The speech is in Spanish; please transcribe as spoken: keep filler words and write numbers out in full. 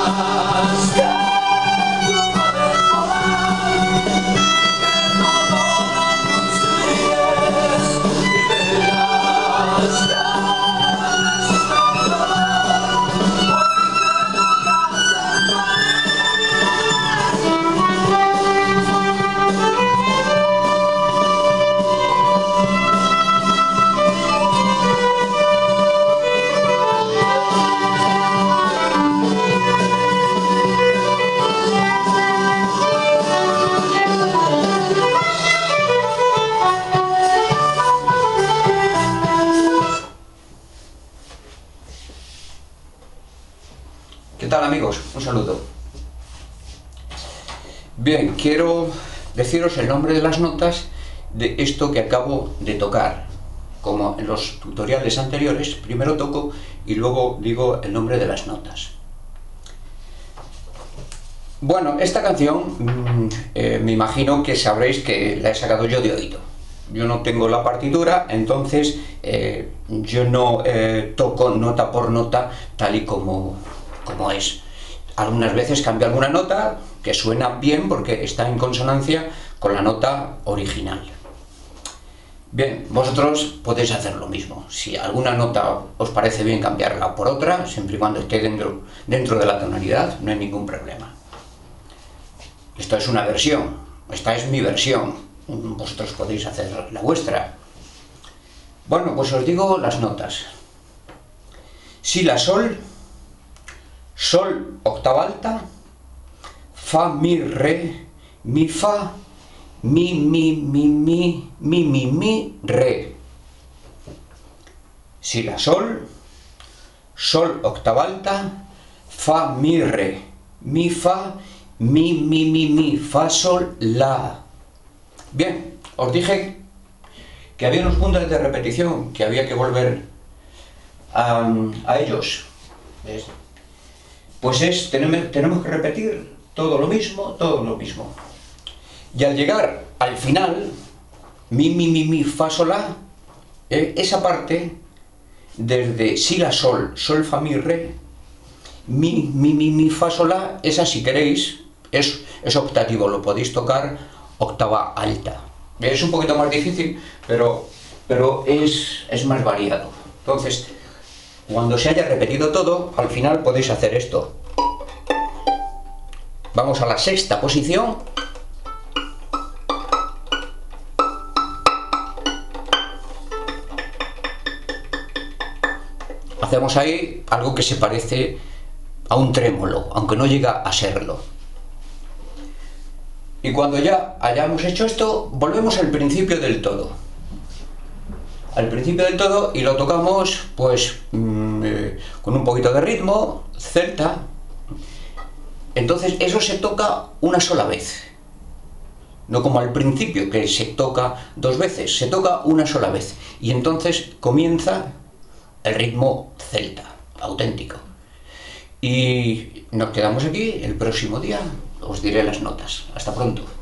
¿Qué tal, amigos? Un saludo. Bien, quiero deciros el nombre de las notas de esto que acabo de tocar. Como en los tutoriales anteriores, primero toco y luego digo el nombre de las notas. Bueno, esta canción eh, me imagino que sabréis que la he sacado yo de oído. Yo no tengo la partitura, entonces eh, yo no eh, toco nota por nota tal y como, como es. Algunas veces cambio alguna nota que suena bien porque está en consonancia con la nota original. Bien, vosotros podéis hacer lo mismo. Si alguna nota os parece bien cambiarla por otra, siempre y cuando esté dentro, dentro de la tonalidad, no hay ningún problema. Esto es una versión, esta es mi versión. Vosotros podéis hacer la vuestra. Bueno, pues os digo las notas. Si, la, sol, sol, octava alta, fa, mi, re, mi, fa, mi, mi, mi, mi, mi, mi, mi, re. Si, la, sol, sol, octava alta, fa, mi, re, mi, fa, mi, mi, mi, mi, fa, sol, la. Bien, os dije que había unos puntos de repetición que había que volver a, a ellos. ¿Ves? Pues es, tenemos, tenemos que repetir todo lo mismo, todo lo mismo. Y al llegar al final, mi, mi, mi, mi, fa, sol, la, eh, esa parte, desde si, la, sol, sol, fa, mi, re, mi, mi, mi, mi, fa, sol, la, esa si queréis, es, es optativo, lo podéis tocar octava alta. Es un poquito más difícil, pero, pero es, es más variado. Entonces, cuando se haya repetido todo, al final podéis hacer esto. Vamos a la sexta posición. Hacemos ahí algo que se parece a un trémolo, aunque no llega a serlo. Y cuando ya hayamos hecho esto, volvemos al principio del todo. Al principio del todo y lo tocamos pues mmm, eh, con un poquito de ritmo, celta. Entonces eso se toca una sola vez. No como al principio, que se toca dos veces, se toca una sola vez. Y entonces comienza el ritmo celta, auténtico. Y nos quedamos aquí, el próximo día os diré las notas. Hasta pronto.